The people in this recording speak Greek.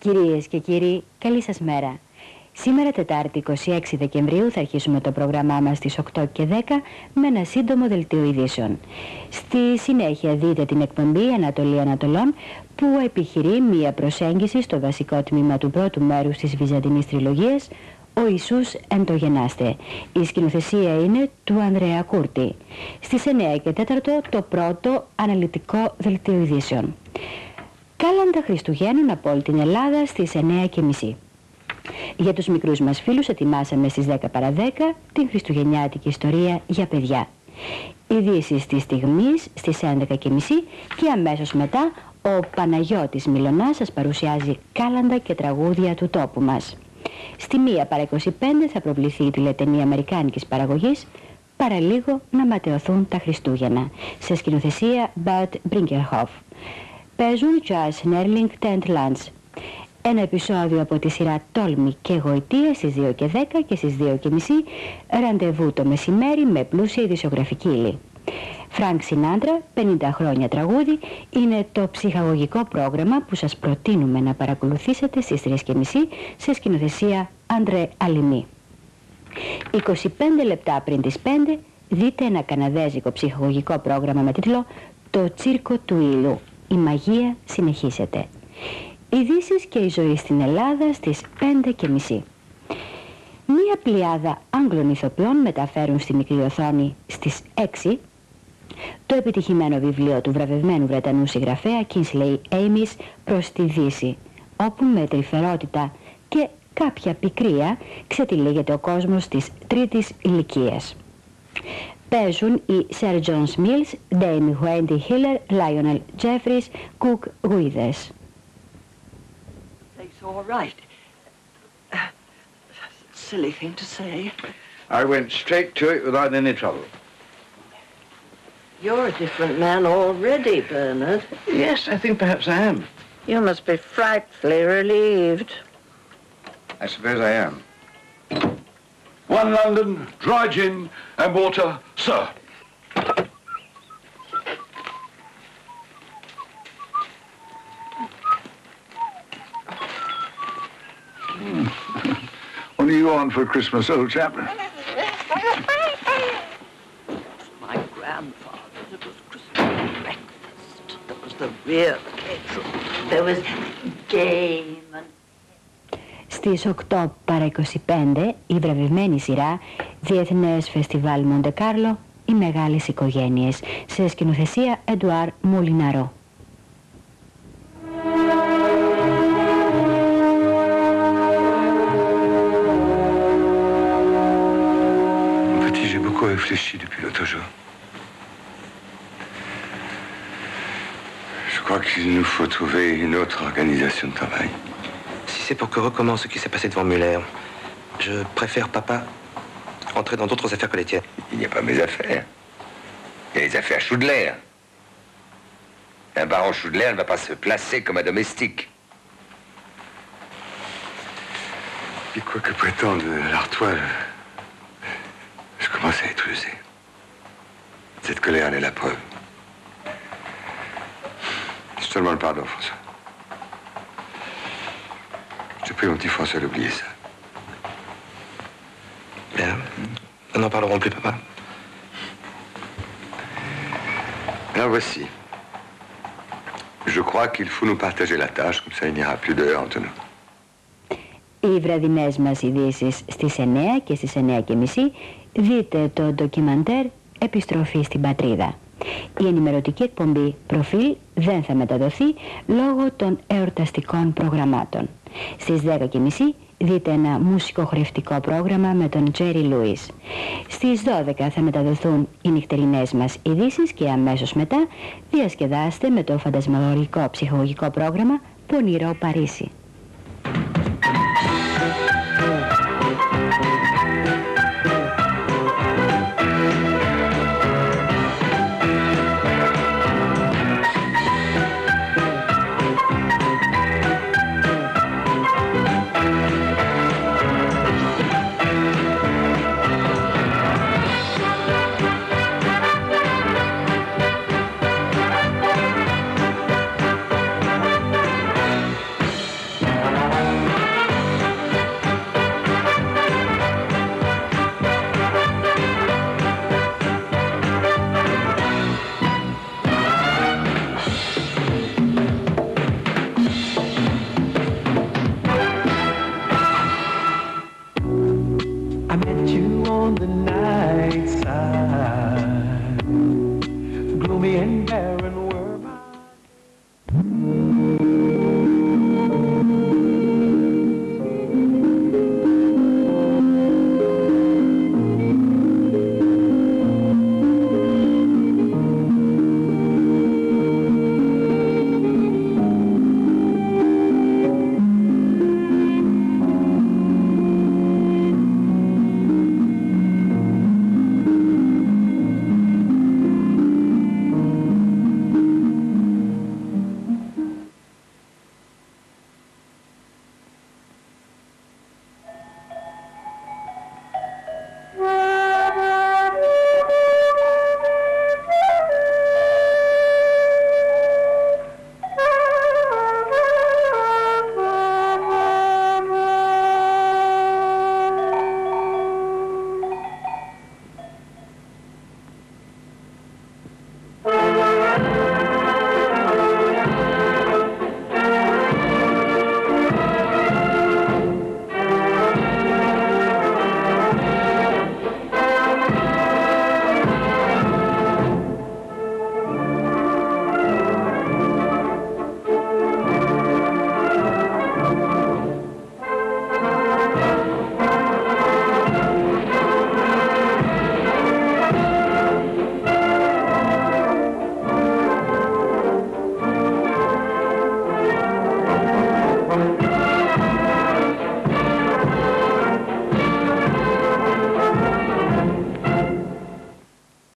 Κυρίες και κύριοι, καλή σας μέρα. Σήμερα Τετάρτη 26 Δεκεμβρίου θα αρχίσουμε το πρόγραμμά μας στις 8 και 10 με ένα σύντομο δελτίο ειδήσεων. Στη συνέχεια δείτε την εκπομπή Ανατολή Ανατολών που επιχειρεί μία προσέγγιση στο βασικό τμήμα του πρώτου μέρους της Βυζαντινής Τριλογίας, ο Ιησούς εν το γεννάστε. Η σκηνοθεσία είναι του Ανδρέα Κούρτη. Στις 9 και 4 το πρώτο αναλυτικό δελτίο ειδήσεων. Κάλαντα Χριστουγέννων από όλη την Ελλάδα στις 9:30. Για τους μικρούς μας φίλους ετοιμάσαμε στις 10 παρά 10 την χριστουγεννιάτικη ιστορία για παιδιά. Ειδήσεις της στιγμής στις 11:30 και αμέσως μετά ο Παναγιώτης Μιλωνάς σας παρουσιάζει κάλαντα και τραγούδια του τόπου μας. Στη 1 παρά 25 θα προβληθεί η τηλεταινία αμερικάνικης παραγωγής «Παραλίγο να ματαιωθούν τα Χριστούγεννα» σε σκηνοθεσία Bert Brinkerhoff. Παίζουν Charles Nerling Tent Lunch. Ένα επεισόδιο από τη σειρά Τόλμη και Γοητεία στις 2 και 10 και στις 2:30 ραντεβού το μεσημέρι με πλούσια ειδησιογραφική ύλη. Φρανκ Σινάντρα, 50 χρόνια τραγούδι, είναι το ψυχαγωγικό πρόγραμμα που σας προτείνουμε να παρακολουθήσετε στις 3:30 σε σκηνοθεσία Αντρέ Αλιμί. 25 λεπτά πριν τις 5 δείτε ένα καναδέζικο ψυχαγωγικό πρόγραμμα με τίτλο «Το τσίρκο του ήλου. Η μαγεία συνεχίζεται». Ειδήσεις και η ζωή στην Ελλάδα στις 5:30. Μία πλειάδα Άγγλων ηθοποιών μεταφέρουν στη μικρή οθόνη στις 6 το επιτυχημένο βιβλίο του βραβευμένου Βρετανού συγγραφέα Kingsley Amis «Προς τη Δύση», όπου με τρυφερότητα και κάποια πικρία ξετυλίγεται ο κόσμος της τρίτης ηλικίας. Παίζουν οι Sir John Mills, Dame Wendy Hiller, Lionel Jeffries, Cook Withers. It's all right. Silly thing to say. I went straight to it without any trouble. You're a different man already, Bernard. Yes, I think perhaps I am. You must be frightfully relieved. I suppose I am. 1 London, dry gin and water, sir. What do you want for Christmas, old chap? My grandfather, it was Christmas breakfast. That was the real occasion. There was game and... Στις 8 παρά 25 η βραβευμένη σειρά Διεθνές Φεστιβάλ Μοντεκάρλο «Οι Μεγάλες Οικογένειες» σε σκηνοθεσία Εντουάρ Μολιναρό. Réfléchi depuis l'autre jour. Je crois qu'il nous faut trouver une autre organisation de travail. Si c'est pour que recommence ce qui s'est passé devant Muller, je préfère, papa, entrer dans d'autres affaires que les tiennes. Il n'y a pas mes affaires. Il y a les affaires Choudler. Un baron Choudler ne va pas se placer comme un domestique. Et quoi que prétende l'Artois, je commence à être usé. Cette colère en est la preuve. Je te demande pardon, François. Je te prie, mon petit François, d'oublier ça. Bien. Nous n'en parlerons plus, papa. Alors voici. Je crois qu'il faut nous partager la tâche, comme ça il n'y aura plus d'heures entre nous. Οι βραδινές μας ειδήσεις στις 9 και στις 9:30 δείτε το ντοκιμαντέρ «Επιστροφή στην πατρίδα». Η ενημερωτική εκπομπή «Προφίλ» δεν θα μεταδοθεί λόγω των εορταστικών προγραμμάτων. Στις 10:30 δείτε ένα μουσικοχορευτικό πρόγραμμα με τον Τζέρι Λούις. Στις 12 θα μεταδοθούν οι νυχτερινές μας ειδήσεις και αμέσως μετά διασκεδάστε με το φαντασμαγορικό ψυχολογικό πρόγραμμα «Πονηρό Παρίσι». tonight.